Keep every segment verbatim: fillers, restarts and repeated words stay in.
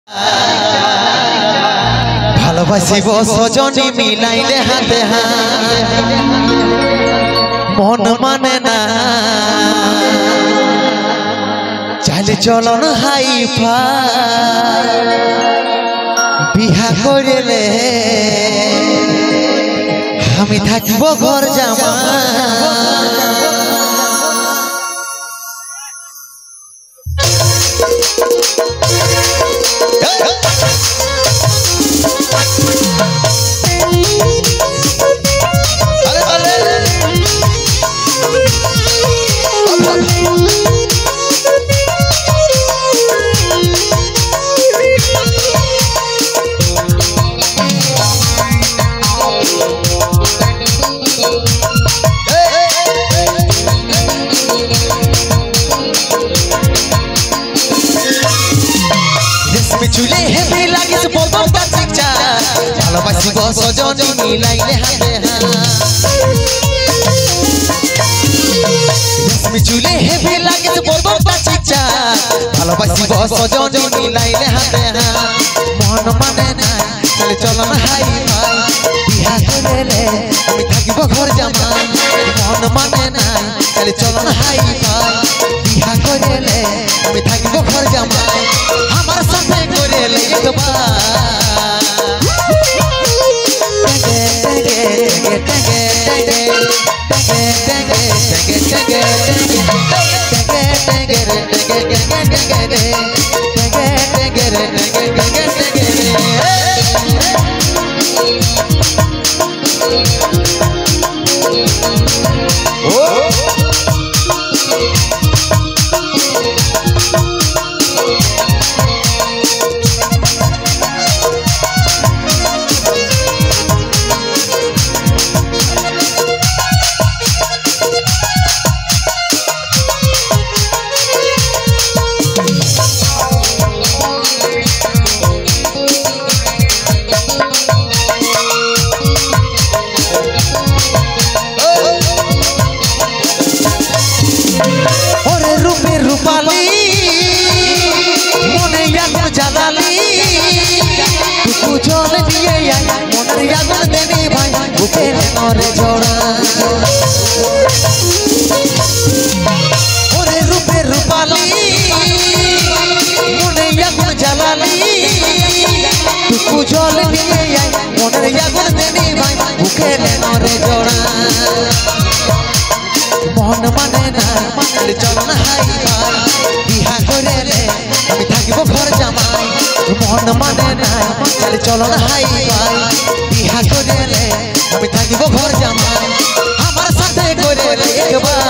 ভালোবাসিব সজনী মিলাইলে হাতে হাত মন মানে না চাইলে চলন হাইফা বিহা করিলে আমি থাকিব ঘর জামা চুলে হেভি লাগিস বদনটা চিকচা ভালোবাসিব সজনী মিলাইলে হাতে হাত রেশমি চুলে হেভি লাগিস বদনটা চিকচা ভালোবাসিব সজনী মিলাইলে হাতে হাত মন মানে না চলে চলন হাই ভাই বিহা করিলে আমি থাকিব ঘর জামাই মন মানে না চলে চলন হাই ভাই বিহা করিলে আমি থাকিব ঘর জামাই আমার সাথে করিলে একবার রূপালী মনে আগুন জ্বালালি টুকু জল দিয়ে মনের আগুন দেনি ভাই বুকে নরে জোড়া ওরে রূপে রূপালী মনে আগুন জ্বালালি টুকু জল দিয়ে মনের আগুন দেনি ভাই বুকে নরে জোড়া মন মানে না চলে চলন হাই ভাই বিহা করিলে আমি থাকিব ঘর জামাই মন মানে না চলে চলন হাই ভাই বিহা করিলে আমি থাকিব ঘর জামাই আমার সাথে করিলে একবার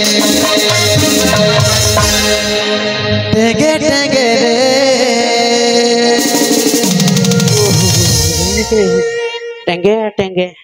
टेंगे टेंगे रे टेंगे टेंगे